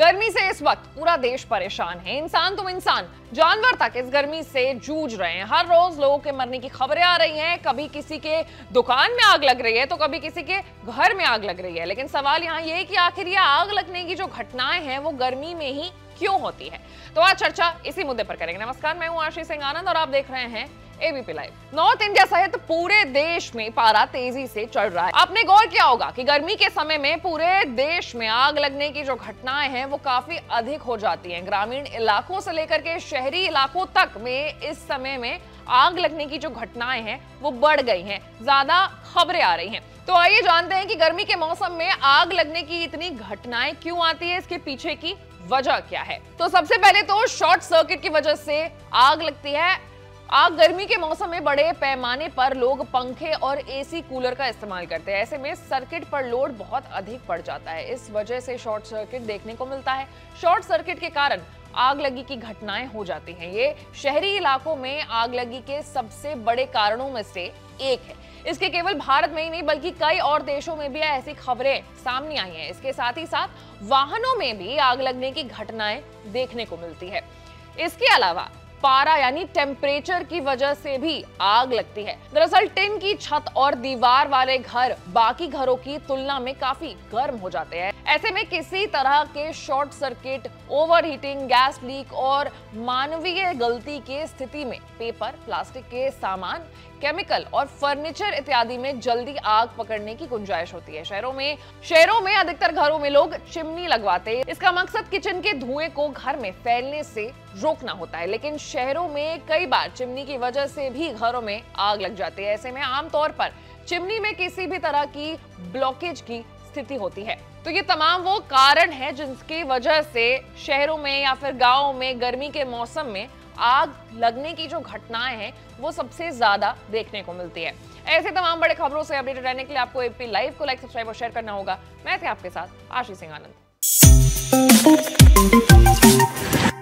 गर्मी से इस वक्त पूरा देश परेशान है। इंसान तुम इंसान, जानवर तक इस गर्मी से जूझ रहे हैं। हर रोज लोगों के मरने की खबरें आ रही हैं। कभी किसी के दुकान में आग लग रही है तो कभी किसी के घर में आग लग रही है। लेकिन सवाल यहाँ ये है कि आखिर ये आग लगने की जो घटनाएं हैं वो गर्मी में ही क्यों होती है। तो आज चर्चा इसी मुद्दे पर करेंगे। नमस्कार, मैं हूं आशीष सिंह आनंद और आप देख रहे हैं एबीपी लाइव। नॉर्थ इंडिया सहित पूरे देश में पारा तेजी से चढ़ रहा है। आपने गौर किया होगा कि गर्मी के समय में पूरे देश में आग लगने की जो घटनाएं हैं वो काफी अधिक हो जाती हैं। ग्रामीण इलाकों से लेकर के शहरी इलाकों तक में इस समय में आग लगने की जो घटनाएं हैं वो बढ़ गई हैं, ज्यादा खबरें आ रही हैं। तो आइए जानते हैं कि गर्मी के मौसम में आग लगने की इतनी घटनाएं क्यों आती है, इसके पीछे की वजह क्या है। तो सबसे पहले तो शॉर्ट सर्किट की वजह से आग लगती है। आग गर्मी के मौसम में बड़े पैमाने पर लोग पंखे और एसी कूलर का इस्तेमाल करते हैं। ऐसे में सर्किट पर लोड बहुत अधिक पड़ जाता है। इस वजह से शॉर्ट सर्किट देखने को मिलता है। शॉर्ट सर्किट के कारण आग लगी की घटनाएं हो जाती हैं। ये शहरी इलाकों में आग लगी के सबसे बड़े कारणों में से एक है। इसके केवल भारत में ही नहीं बल्कि कई और देशों में भी ऐसी खबरें सामने आई हैं। इसके साथ ही साथ वाहनों में भी आग लगने की घटनाएं देखने को मिलती है। इसके अलावा पारा यानी टेम्परेचर की वजह से भी आग लगती है। दरअसल टिन की छत और दीवार वाले घर बाकी घरों की तुलना में काफी गर्म हो जाते हैं। ऐसे में किसी तरह के short circuit, overheating, gas leak और मानवीय गलती के स्थिति में पेपर, प्लास्टिक के सामान, केमिकल और फर्नीचर इत्यादि में जल्दी आग पकड़ने की गुंजाइश होती है। शहरों में अधिकतर घरों में लोग चिमनी लगवाते हैं। इसका मकसद किचन के धुएं को घर में फैलने से रोकना होता है। लेकिन शहरों में कई बार चिमनी की वजह से भी घरों में आग लग जाती है। ऐसे में आमतौर पर चिमनी में किसी भी तरह की ब्लॉकेज की स्थिति होती है। तो ये तमाम वो कारण है जिनकी वजह से शहरों में या फिर गाँव में गर्मी के मौसम में आग लगने की जो घटनाएं हैं वो सबसे ज्यादा देखने को मिलती है। ऐसे तमाम बड़े खबरों से अपडेटेड रहने के लिए आपको एबीपी लाइव को लाइक, सब्सक्राइब और शेयर करना होगा। मैं थे आपके साथ आशीष सिंह आनंद।